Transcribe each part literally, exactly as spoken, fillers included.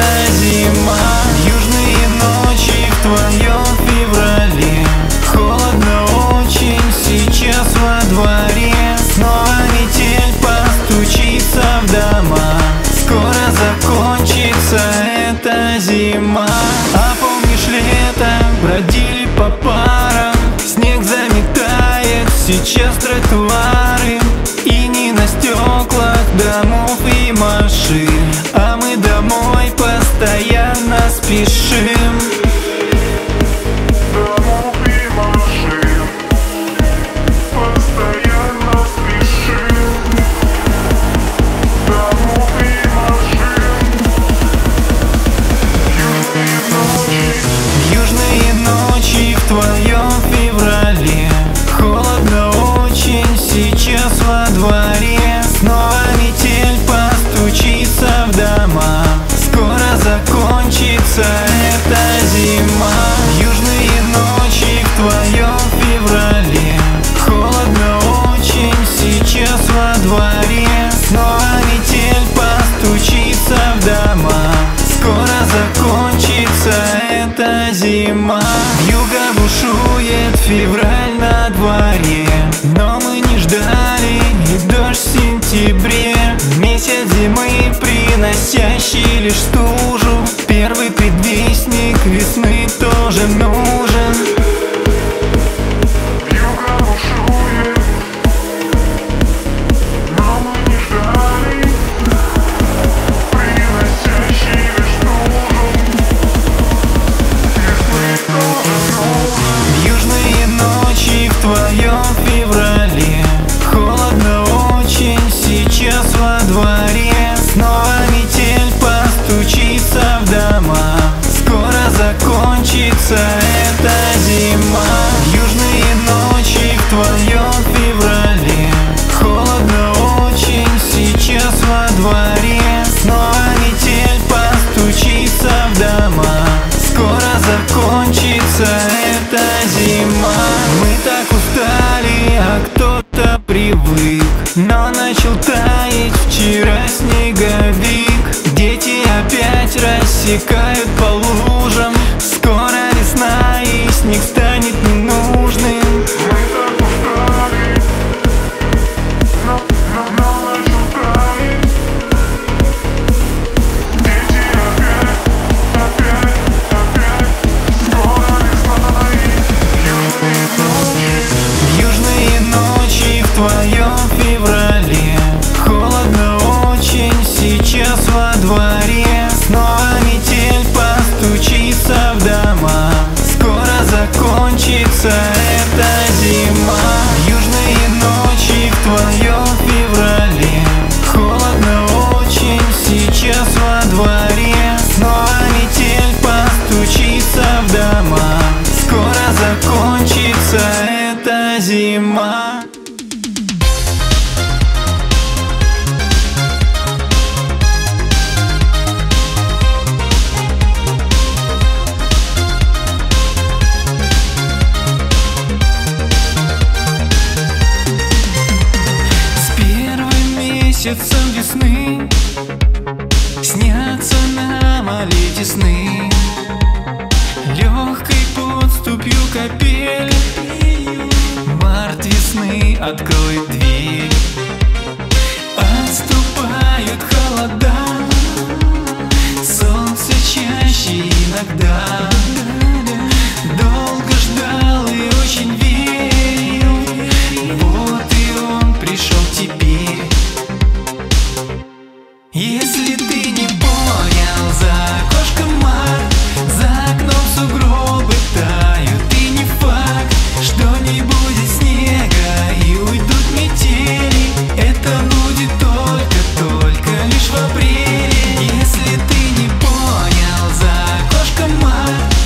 это зима. Южные ночи в твоем феврале. Холодно очень сейчас во дворе. Снова метель постучится в дома. Скоро закончится эта зима. А помнишь, лето бродили по парам. Снег заметает сейчас тротуары. И не на стеклах домов и машин. А мы домой постоянно спешим. Домов и машин постоянно спешим. Домов и машин. Южные ночи в твоем феврале. Холодно очень сейчас во дворе. Снова метель постучится в дома. Скоро закончится эта зима. Южные ночи в твоем феврале. Холодно очень сейчас во дворе. Снова метель постучится в дома. Скоро закончится эта зима. Вьюга бушует, февраль на дворе. Но мы не ждали и дождь в сентябре. Месяц зимы, приносящий лишь стужу. Первый предвестник весны тоже нужен. Вьюга бушует, но мы не ждали, приносящий лишь стужу. Весны тоже нужен. Южные ночи в твоем феврале. Холодно очень сейчас во дворе. Снова метель постучится в дома. Скоро закончится эта зима. Южные ночи в твоем феврале. Холодно очень сейчас во дворе. Снова метель постучится в дома. Скоро закончится эта зима. Мы так устали, а кто-то привык. Но начал таять вчера снеговик. Дети опять рассекают по лужам. Скоро весна и снег станет ненужным. Мы так устали, но, но, но начал таять. Дети опять, опять, опять. Скоро весна и южные ночи. Южные ночи в твоем феврале. Холодно очень сейчас во дворе. Снова метель постучится в дома. Скоро закончится эта зима. Южные ночи в твоем феврале. Холодно очень сейчас во дворе. Снова метель постучится в дома. Скоро закончится эта зима. Месяцем весны снятся нам аллеи сны. Легкой подступью капель март весны откроет дверь. Отступают холода, солнце чаще иногда. Долго ждал и очень верил. Вот и он пришел теперь. Если ты не понял, за окошком март, за окном сугробы тают. И не факт, что не будет снега и уйдут метели. Это будет только-только лишь в апреле. Если ты не понял, за окошком март,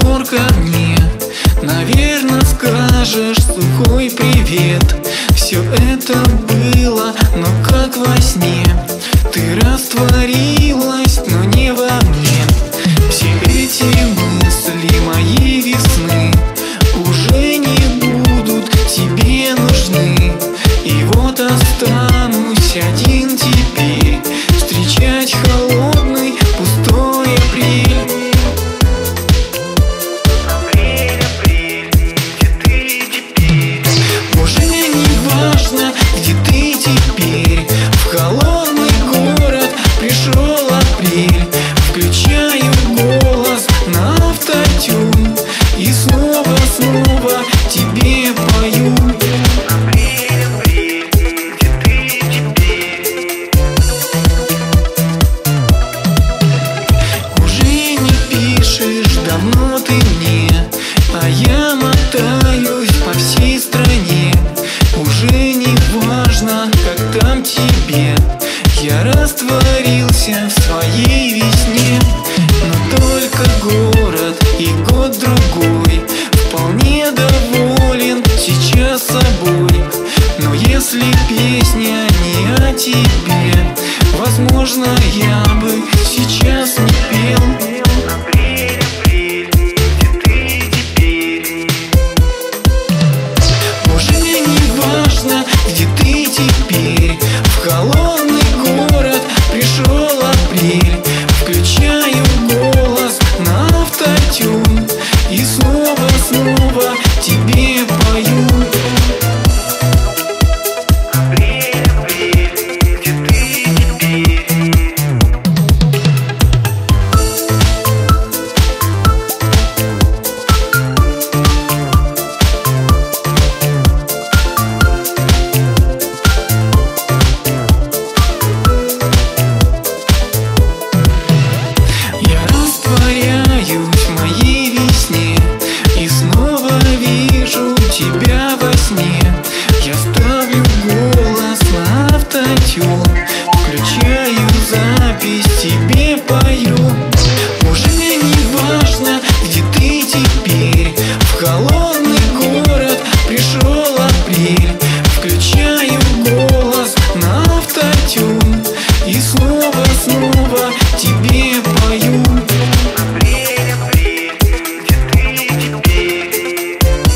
двор ко мне. Наверно, скажешь сухой привет. Все это было, но как во сне. Ты растворилась, но не во мне. Все эти мысли моей весны уже не будут тебе нужны. И вот останусь один теперь, встречать холодный пустой апрель. Апрель, апрель, где ты теперь? Уже не важно, где ты теперь. В холодный город пришел апрель. Включаю голос на автотюн и снова, снова тебе пою. Апрель, апрель, где ты теперь? Уже не пишешь давно ты мне, а я мотаюсь по всей стране. Уже не важно, как там тебе. Я растворился в своей весне. Но только город и год другой. Вполне доволен сейчас собой. Но если песня не о тебе, возможно, я бы сейчас не пел. Апрель, апрель, где ты теперь? Уже не важно, где ты теперь. В холодный город пришел апрель. Включаю голос на автотюн и снова, снова тебе пою. Апрель, апрель, где ты теперь? Я растворяюсь в моей весне и снова вижу тебя во сне. Я ставлю голос на автотюн, включаю запись, тебе пою. Уже не важно, где ты теперь. В холодный город пришел апрель. Включаю голос на автотюн и снова, снова тебе пою. Апрель, апрель, где ты теперь?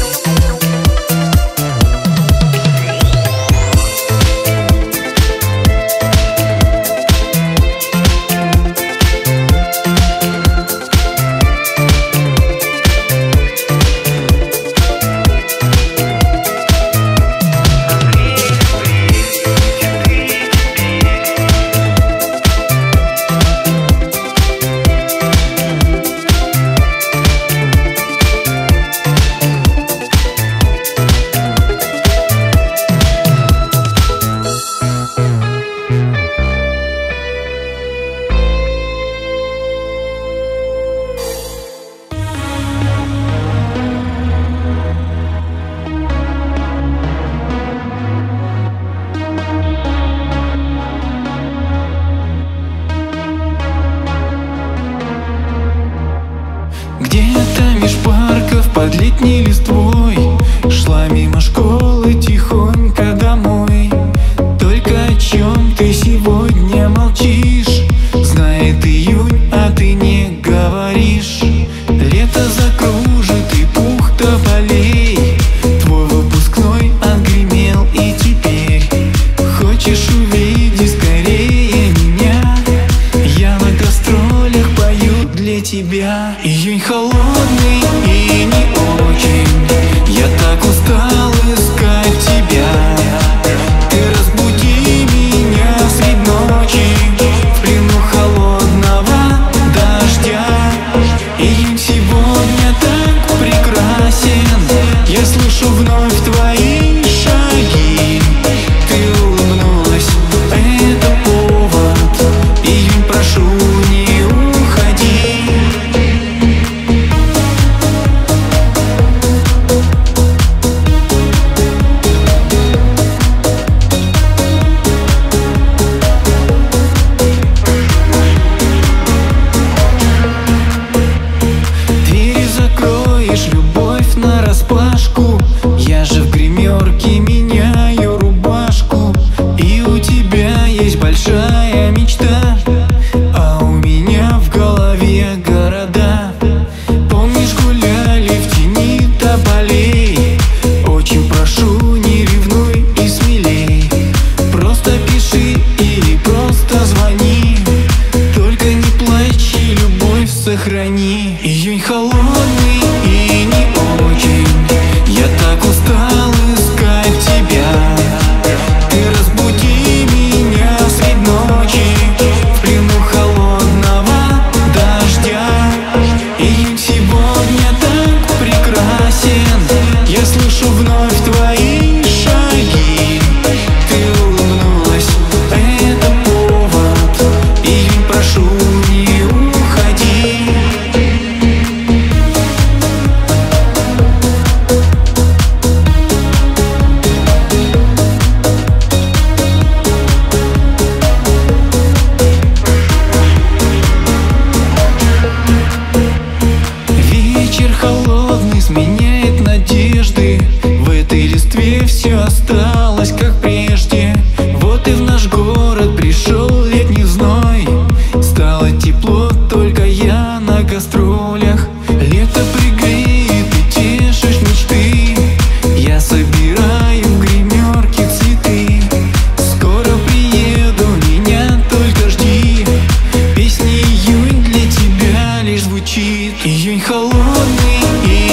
Где-то меж парков под летней листвой шла мимо школы тихонько домой. Только о чем ты сегодня молчишь? Знает июнь, а ты не говоришь. Лето закружит и пух тополей. Твой выпускной отгремел и теперь хочешь увидеть скорее меня. Я на гастролях пою для тебя. Июнь холодный и не очень. Я так устал искать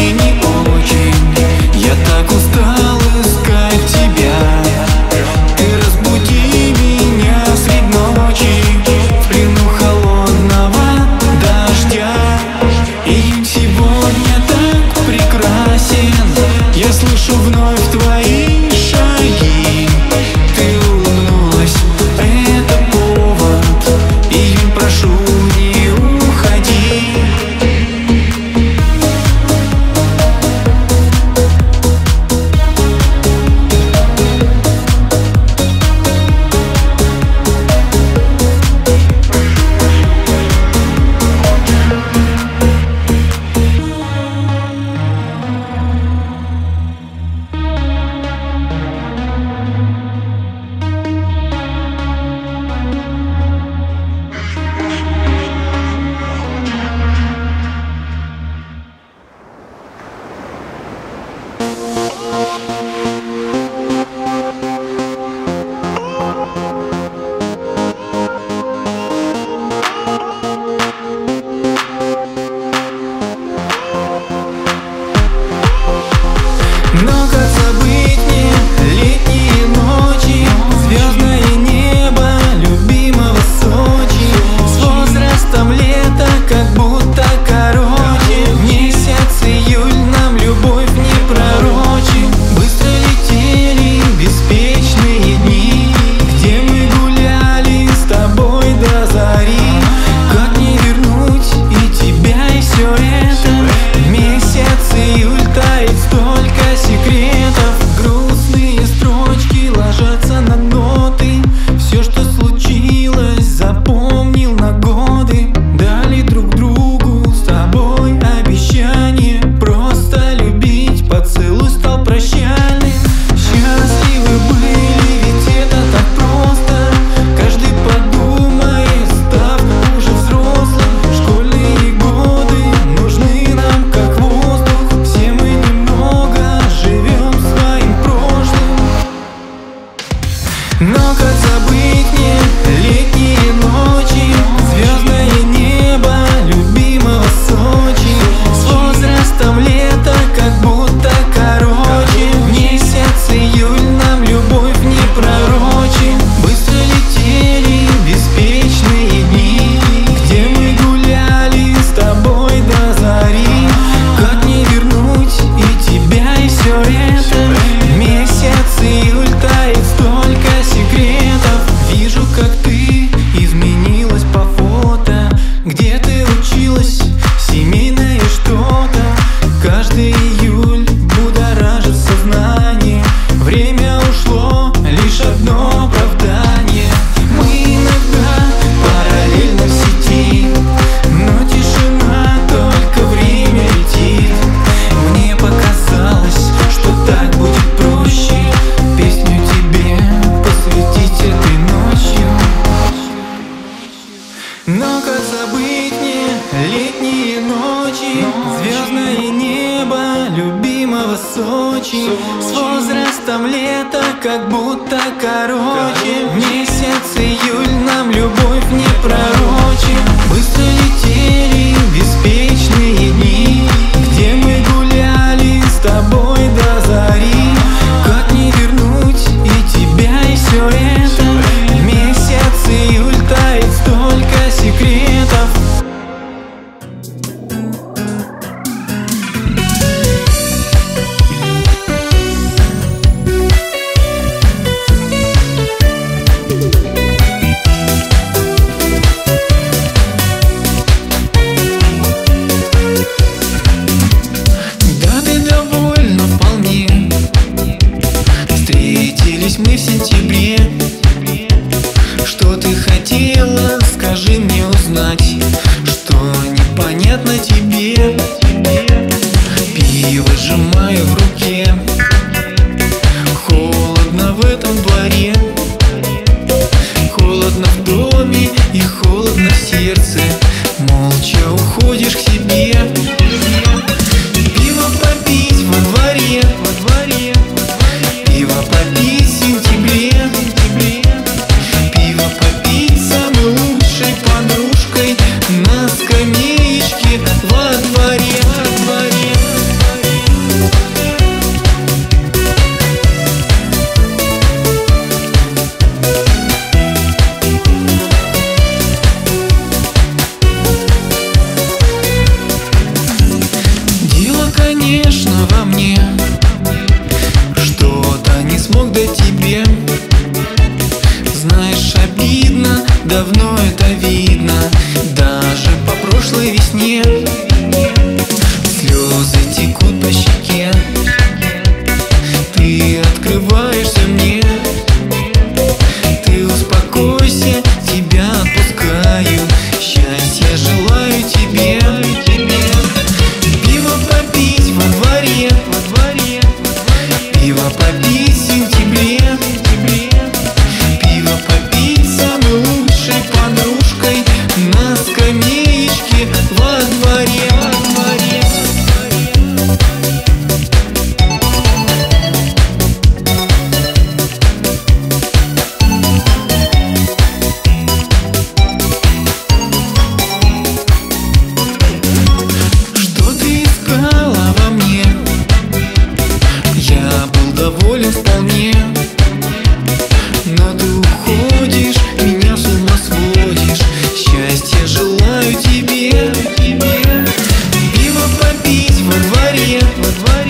и не очень. Я так устал искать тебя. Ты разбуди меня средь ночи в плену холодного дождя. Июнь сегодня так прекрасен. Я слышу вновь твои шаги. Ты улыбнулась, это повод. Июнь, прошу, не уходи. Но как забыть мне летние ночи, звездное небо любимого Сочи. С возрастом лета как будто короче. Месяц июль нам любовь не пророчит. Быстро летели беспечные дни, где мы гуляли с тобой до зари. Как не вернуть и тебя, и все это? Месяц июль тает столько секретов. Грустные строчки ложатся на ноты. Все, что случилось, запомнил на годы. Дали друг другу с тобой обещание просто любить. Поцелуй стал прощальным. Счастливы были, ведь это так просто. Каждый подумает, став уже взрослым. Школьные годы нужны нам как воздух. Все мы немного живем своим прошлым. Но как забыть мне летние ночи, звездное небо любимого Сочи. С возрастом лета как будто короче. Месяц июль нам любовь не пророчит. Быстро летели беспечные дни, где мы гуляли с тобой до зари. Как не вернуть и тебя, и все это? Месяц июль тает столько секретов. Вижу, как ты изменилась по фото. Где ты училась? Семейное что-то. Каждый июль будоражит сознание. Время ушло, лишь одно оправдание. Мы иногда параллельно в сети, но тишина, только время летит. Мне показалось, что так будет проще песню тебе посвятить этой ночью. Но как забыть мне летние ночи, звездное небо любимого Сочи. С возрастом лета как будто короче. Месяц июль нам любовь не пророчит. Быстро летели беспечные дни, где мы гуляли с тобой до зари. Как не вернуть и тебя, и все это? Месяц июль тает столько секретов. Да, ты довольна вполне. Встретились мы в сентябре. Что ты хотела, скажи мне узнать, что непонятно тебе. Пиво сжимаю в руке. Холодно в этом дворе. Холодно в доме и холодно в сердце. Молча уходишь к себе. Пиво попить во дворе, во дворе. Пиво попить в сентябре. Пиво попить с самой лучшей подружкой на скамеечке во дворе, во дворе. конечно, во мне что-то не смог дать тебе. Знаешь, обидно, давно это видно, даже по прошлой весне. Слезы текут по щеке, ты открываешься мне. Ты успокойся, тебя отпускаю, счастья желаю тебе. Пиво попить во дворе, пиво попить в сентябре, пиво попить с самой лучшей подружкой на скамеечке во дворе. Что ты искала во мне? Я был доволен вполне, но ты уходишь, меня с ума сводишь. Счастья желаю тебе. Пиво попить во дворе,